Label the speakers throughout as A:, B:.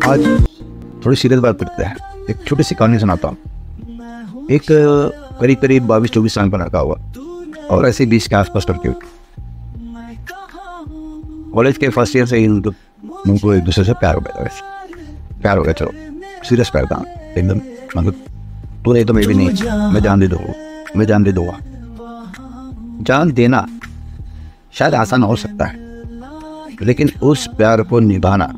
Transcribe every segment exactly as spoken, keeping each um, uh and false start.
A: आज थोड़ी सीरियस बात करते हैं। एक छोटी सी कहानी सुनाता हूँ। एक करीब करीब बाईस चौबीस साल का लड़का हुआ और ऐसे बीस के आसपास लड़की हुई। कॉलेज के फर्स्ट ईयर से ही उनको उनको एक दूसरे से प्यार हो गया। वैसे प्यार हो गया, चलो सीरियस प्यार था एकदम। मतलब तू नहीं तो मैं भी नहीं, मैं जान दे दूँगा, मैं जान दे दूँगा। जान देना शायद आसान हो सकता है, लेकिन उस प्यार को निभाना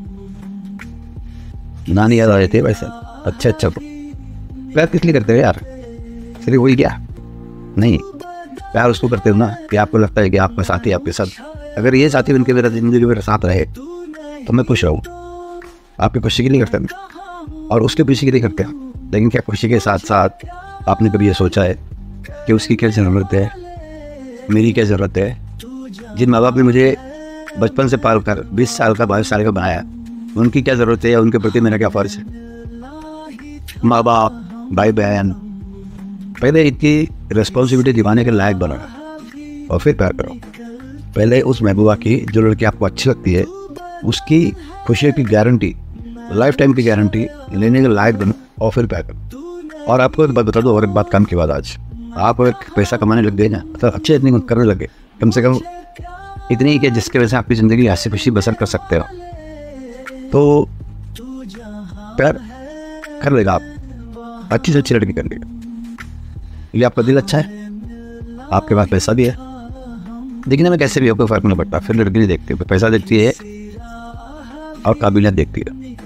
A: नानी याद आ जाती है। वैसे अच्छा अच्छा तो प्यार किस लिए करते हो यार? सिर्फ वही क्या? नहीं, प्यार उसको करते हो ना कि आपको लगता है कि आपका साथी आपके साथ, अगर ये साथी बनके मेरा जिंदगी मेरे साथ रहे तो मैं खुश रहूँ। आपकी खुशी के लिए करते हैं और उसके खुशी के लिए करते हैं। लेकिन क्या खुशी के साथ साथ आपने कभी ये सोचा है कि उसकी क्या ज़रूरत है, मेरी क्या ज़रूरत है? जिन माँ बाप ने मुझे बचपन से पाल कर बीस साल का बाईस साल का बनाया, उनकी क्या ज़रूरत है या उनके प्रति मेरा क्या फ़र्ज़ है? माँ बाप, भाई बहन, पहले इनकी रिस्पॉन्सिबिलिटी दिवाने के लायक बनो और फिर प्यार करो। पहले उस महबूबा की जो लड़की आपको अच्छी लगती है उसकी खुशी की गारंटी, लाइफ टाइम की गारंटी लेने के लायक बनो और फिर प्यार करो। और आपको एक बात बता दो, और एक बात काम की बात, आज आप एक पैसा कमाने लग गए ना, मतलब अच्छे इतनी करने लगे, कम से कम इतनी ही कि जिसकी वजह से आपकी ज़िंदगी हंसी खुशी बसर कर सकते हो, तो प्यार कर लेगा आप। अच्छी से अच्छी लड़की कर लेगा। ये आपका दिल अच्छा है, आपके पास पैसा भी है, दिखने में कैसे भी हो कोई फर्क नहीं पड़ता। फिर लड़की नहीं देखती, पैसा देखती है और काबिलियत देखती है।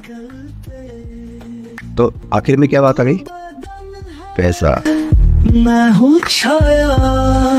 A: तो आखिर में क्या बात आ गई? पैसा। मैं हूँ छाया